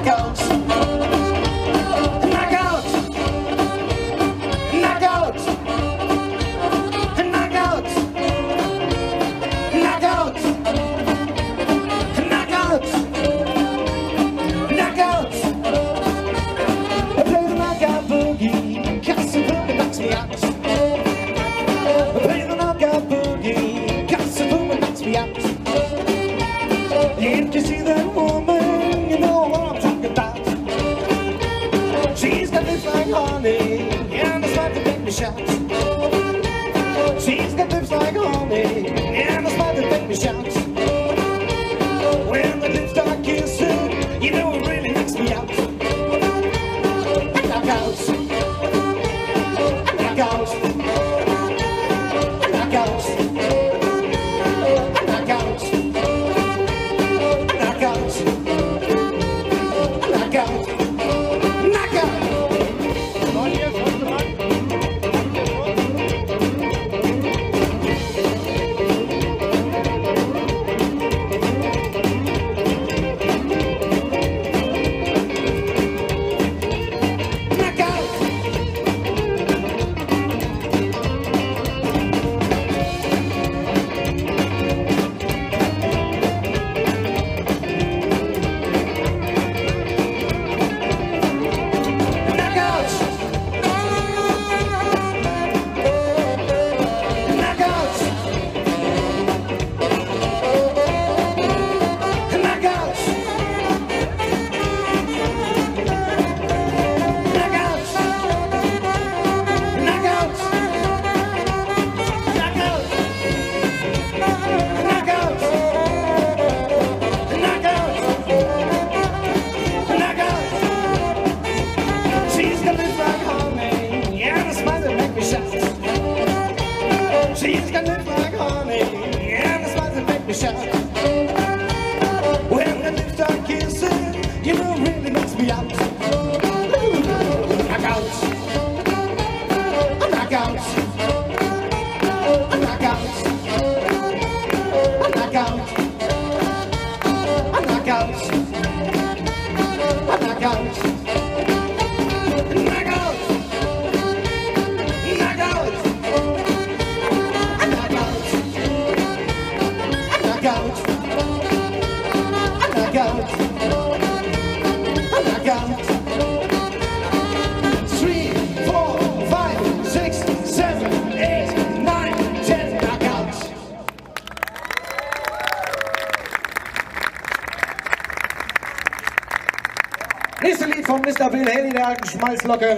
Nächste Lied von Mr. Bill Haley, der alten Schmalzlocke.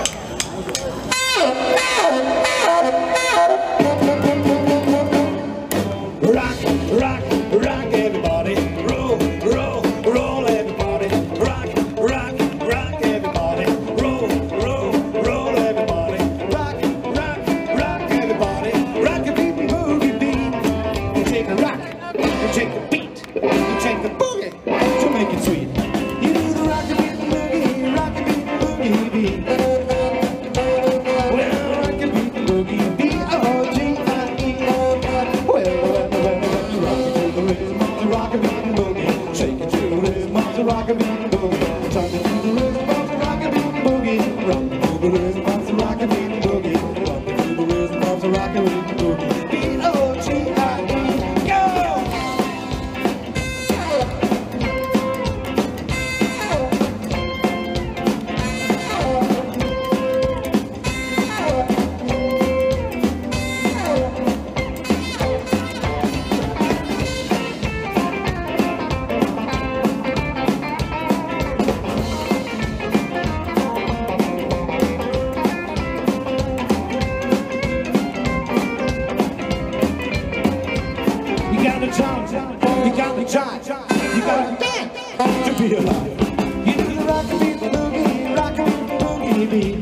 Rock, rock, rock everybody. Roll, roll, roll everybody. Rock, rock, rock everybody. Roll, roll, roll everybody. Rock, rock, rock everybody. Rock a beat and boogie beat. You take a rock, you take a beat, you take a boogie to make it sweet. You do the rock a beat and boogie, rock a beat and boogie beat. Well, rock a beat and boogie beat. B-O-G-I-E. Well, rock a beat and boogie, shake it to the rhythm of the rock a beat and boogie, turn it to the rhythm of the rock a beat and boogie, rock it to the rhythm of the rock a beat and boogie, rock it to the rhythm of the rock a beat and boogie. B-O-G-I-E, go! You gotta jump, you gotta jive, you gotta dance to be alive. You do the rock a beat boogie, rock a beat boogie beat.